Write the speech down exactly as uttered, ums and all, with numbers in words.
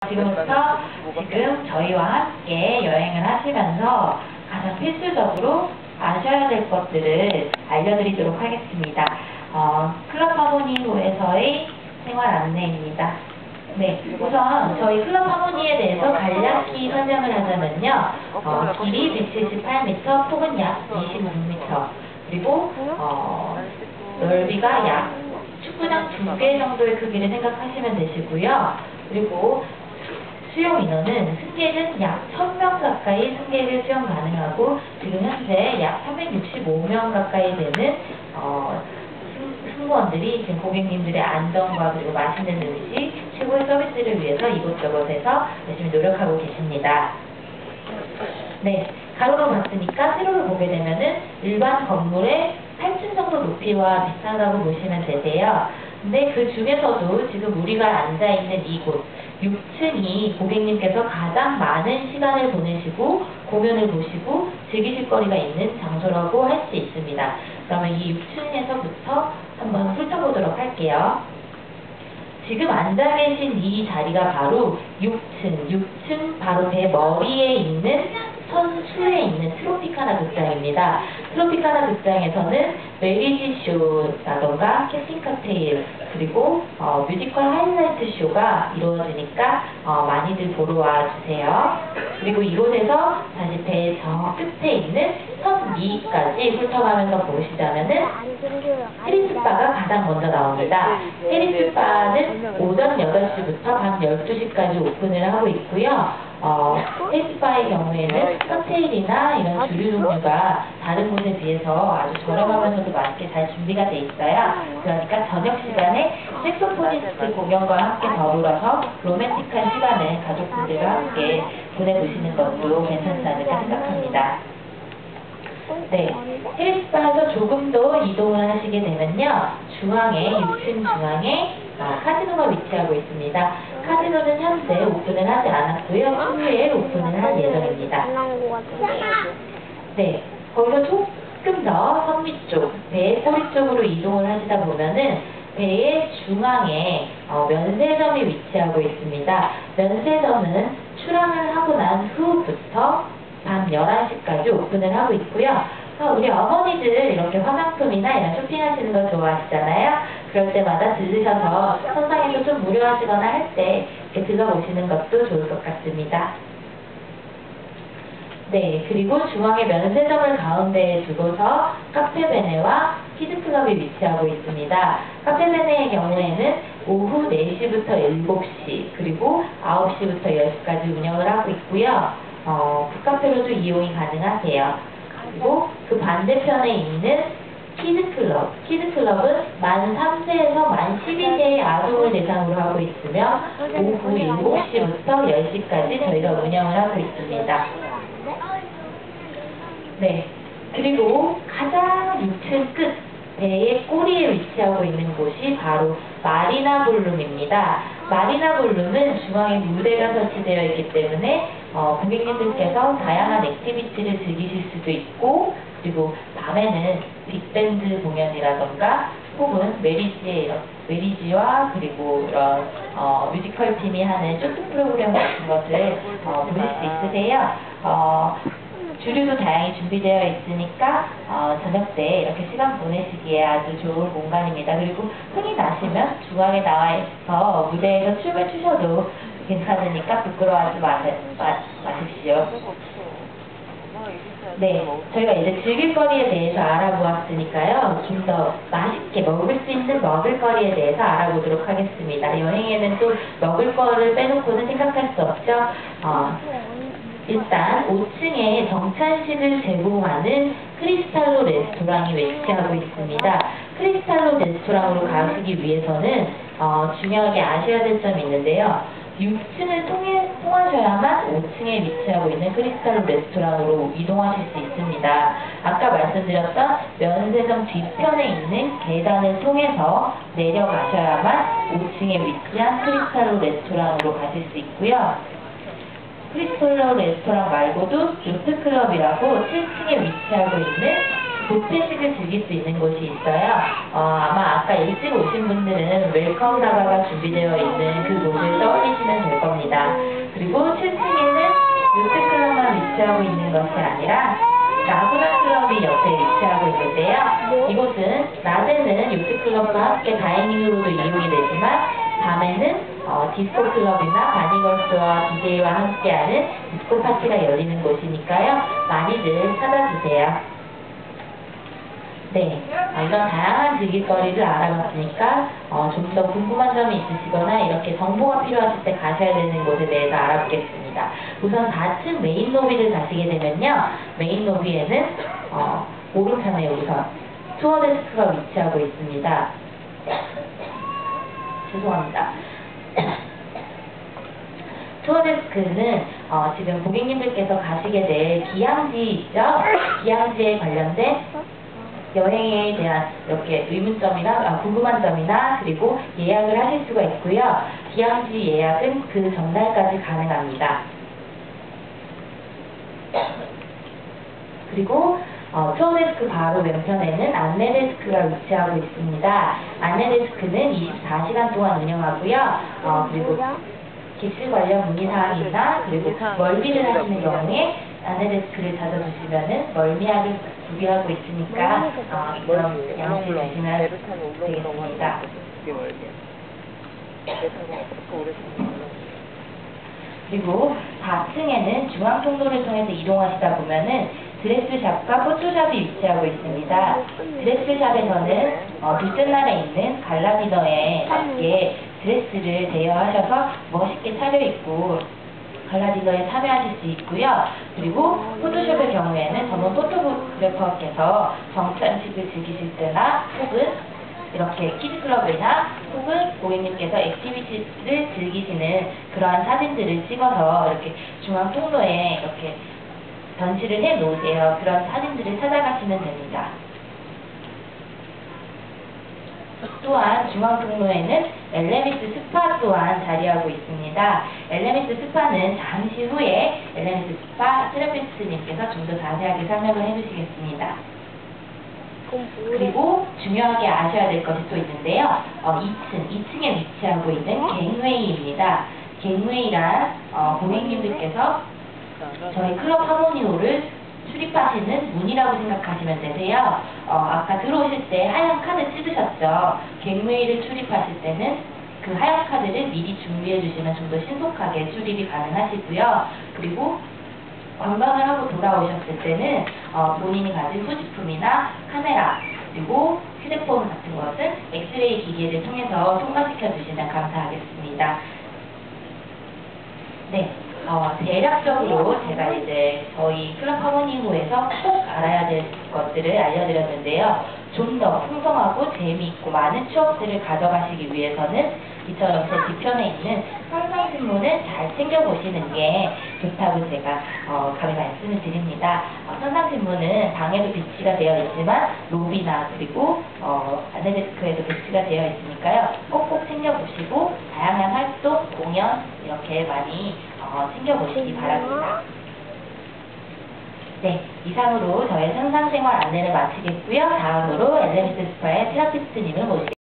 지금부터 지금 저희와 함께 여행을 하시면서 가장 필수적으로 아셔야 될 것들을 알려드리도록 하겠습니다. 어, 클럽 하모니호에서의 생활 안내입니다. 네, 우선 저희 클럽 하모니에 대해서 간략히 설명을 하자면요. 어, 길이 백칠십팔 미터, 폭은 약 이십육 미터, 그리고 어, 넓이가 약 축구장 두 개 정도의 크기를 생각하시면 되시고요. 그리고 수용 인원은 승객은 약 천 명 가까이 승객을 수용 가능하고 지금 현재 약 삼백육십오 명 가까이 되는 어, 승무원들이 지금 고객님들의 안전과 그리고 맛있는 음식, 최고의 서비스를 위해서 이곳저곳에서 열심히 노력하고 계십니다. 네, 가로로 봤으니까 세로로 보게 되면은 일반 건물의 팔 층 정도 높이와 비슷하다고 보시면 되세요. 근데 그 중에서도 지금 우리가 앉아있는 이곳 육 층이 고객님께서 가장 많은 시간을 보내시고 공연을 보시고 즐기실 거리가 있는 장소라고 할 수 있습니다. 그러면 이 육 층에서부터 한번 훑어보도록 할게요. 지금 앉아 계신 이 자리가 바로 육 층, 육 층 바로 배 머리에 있는 선수에 있는 트로피카나 극장입니다. 트로피카나 극장에서는 멜리지 쇼라던가 캡틴 칵테일 그리고 어, 뮤지컬 하이라이트 쇼가 이루어지니까 어, 많이들 보러 와주세요. 그리고 이곳에서 다시 배 저 끝에 있는 선 위까지 훑어가면서 보시자면은 테리스바가 가장 먼저 나옵니다. 테리스바는 오전 여덟 시부터 밤 열두 시까지 오픈을 하고 있고요. 어, 테리스바의 경우에는 칵테일이나 이런 주류 종류가 다른 곳에 비해서 아주 저렴하면서도 맛있게 잘 준비가 돼 있어요. 그러니까 저녁 시간에 색소포니스트 공연과 함께 더불어서 로맨틱한 시간을 가족분들과 함께 보내보시는 것도 괜찮지 않을까 생각합니다. 네, 테리스바에서 조금 더 이동을 하시게 되면요, 중앙에, 육 층 중앙에 아, 카지노가 위치하고 있습니다. 카지노는 현재 오픈을 하지 않았고요, 추후에 오픈을 할 예정입니다. 네, 거기서 조금 더 선미 쪽, 배의 꼬리 쪽으로 이동을 하시다 보면은 배의 중앙에 어, 면세점이 위치하고 있습니다. 면세점은 출항을 하고 난 후부터 밤 열한 시까지 오픈을 하고 있고요. 우리 어머니들 이렇게 화장품이나 이런 쇼핑하시는 거 좋아하시잖아요. 그럴 때마다 들르셔서 선상에서 좀 무료하시거나 할 때 이렇게 들러보시는 것도 좋을 것 같습니다. 네, 그리고 중앙에 면세점을 가운데에 두고서 카페베네와 키즈클럽이 위치하고 있습니다. 카페베네의 경우에는 오후 네 시부터 일곱 시 그리고 아홉 시부터 열 시까지 운영을 하고 있고요. 어, 북카페로도 이용이 가능하세요. 그리고 그 반대편에 있는 키즈클럽, 키즈클럽은 만 삼 세에서 만 십이 세의 아동을 대상으로 하고 있으며 오후 일곱 시부터 열 시까지 저희가 운영을 하고 있습니다. 네, 그리고 가장 육 층 끝 배의 꼬리에 위치하고 있는 곳이 바로 마리나 볼룸입니다. 마리나 볼룸은 중앙에 무대가 설치되어 있기 때문에 어, 고객님들께서 다양한 액티비티를 즐기실 수도 있고, 그리고 밤에는 빅밴드 공연이라던가 혹은 메리지의 메리지와 그리고 이런 어, 뮤지컬 팀이 하는 쇼트 프로그램 같은 것을 어, 보실 수 있으세요. 어, 주류도 다양히 준비되어 있으니까 어, 저녁 때 이렇게 시간 보내시기에 아주 좋은 공간입니다. 그리고 흥이 나시면 중앙에 나와서 무대에서 춤을 추셔도 괜찮으니까 부끄러워하지 마세, 마, 마십시오. 네, 저희가 이제 즐길거리에 대해서 알아보았으니까요. 좀 더 맛있게 먹을 수 있는 먹을거리에 대해서 알아보도록 하겠습니다. 여행에는 또 먹을 거를 빼놓고는 생각할 수 없죠. 어, 일단 오 층에 정찬식을 제공하는 크리스탈로 레스토랑이 위치하고 있습니다. 크리스탈로 레스토랑으로 가시기 위해서는 어, 중요하게 아셔야 될 점이 있는데요. 육 층을 통해, 통하셔야만 오 층에 위치하고 있는 크리스탈로 레스토랑으로 이동하실 수 있습니다. 아까 말씀드렸던 면세점 뒤편에 있는 계단을 통해서 내려가셔야만 오 층에 위치한 크리스탈로 레스토랑으로 가실 수 있고요. 크리스탈로 레스토랑 말고도 요트클럽이라고 칠 층에 위치하고 있는 뷔페식을 즐길 수 있는 곳이 있어요. 어, 아마 아까 일찍 오신 분들은 웰컴 다가가 준비되어 있는 그 곳을 떠올리시면 될 겁니다. 위치하고 있는 것이 아니라 라구나 클럽이 옆에 위치하고 있는데요. 이곳은 낮에는 요트클럽과 함께 다이닝으로도 이용이 되지만 밤에는 어, 디스코 클럽이나 바니걸스와 디제이와 함께하는 디스코 파티가 열리는 곳이니까요. 많이들 찾아주세요. 네, 어, 이런 다양한 즐길거리를 알아봤으니까 어, 좀 더 궁금한 점이 있으시거나 이렇게 정보가 필요하실 때 가셔야 되는 곳에 대해서 알아보겠습니다. 우선 사 층 메인 로비를 가시게 되면요. 메인 로비에는 어, 오른편에 우선 투어 데스크가 위치하고 있습니다. 죄송합니다. 투어 데스크는 어, 지금 고객님들께서 가시게 될 기항지 있죠? 기항지에 관련된 여행에 대한 이렇게 의문점이나 아, 궁금한 점이나 그리고 예약을 하실 수가 있고요. 기항지 예약은 그 전날까지 가능합니다. 그리고 어, 투어 데스크 바로 왼편에는 안내 데스크가 위치하고 있습니다. 안내 데스크는 이십사 시간 동안 운영하고요. 어, 그리고 객실 관련 문의사항이나 그리고 멀미를 하시는 경우에 안내 데스크를 찾아주시면은 멀미약을 구비하고 있으니까 어, 그런 양식 주시면 되겠습니다. 그리고 사 층에는 중앙 통로를 통해서 이동하시다 보면은 드레스샵과 포토샵이 위치하고 있습니다. 드레스샵에서는 어, 둘째 날에 있는 갈라 디너에 맞게 드레스를 대여하셔서 멋있게 차려입고 갈라 디너에 참여하실 수 있고요. 그리고 포토샵의 경우에는 전문 포토그래퍼께서 정찬식을 즐기실 때나 혹은 이렇게 키즈클럽이나 혹은 고객님께서 액티비티를 즐기시는 그러한 사진들을 찍어서 이렇게 중앙 통로에 이렇게 전시를 해 놓으세요. 그런 사진들을 찾아가시면 됩니다. 또한 중앙 통로에는 엘레미스 스파 또한 자리하고 있습니다. 엘레미스 스파는 잠시 후에 엘레미스 스파 테라피스트님께서 좀 더 자세하게 설명을 해주시겠습니다. 그리고 중요하게 아셔야 될 것이 또 있는데요. 어, 이 층, 이 층에 위치하고 있는 갱웨이입니다. 갱웨이란 어, 고객님들께서 저희 클럽 하모니홀을 출입하시는 문이라고 생각하시면 되세요. 어, 아까 들어오실 때 하얀 카드 찍으셨죠? 갱웨이를 출입하실 때는 그 하얀 카드를 미리 준비해 주시면 좀 더 신속하게 출입이 가능하시고요. 그리고 관광을 하고 돌아오셨을 때는 어, 본인이 가진 소지품이나 카메라 그리고 휴대폰 같은 것은 엑스레이 기계를 통해서 통과시켜 주시면 감사하겠습니다. 네, 어, 대략적으로 제가 이제 저희 클럽 하모니호에서 꼭 알아야 될 것들을 알려드렸는데요. 좀 더 풍성하고 재미있고 많은 추억들을 가져가시기 위해서는 이처럼 제 뒤편에 있는 선상신문을 잘 챙겨보시는 게 좋다고 제가 어, 감히 말씀을 드립니다. 어, 선상신문은 방에도 비치가 되어 있지만 로비나 그리고 어, 안내데스크에도 비치가 되어 있으니까요. 꼭꼭 챙겨보시고 다양한 활동, 공연 이렇게 많이 어, 챙겨보시기 바랍니다. 네, 이상으로 저의 상상생활 안내를 마치겠고요. 다음으로 엘레미스 스파의 테라피스트님을 모시겠습니다.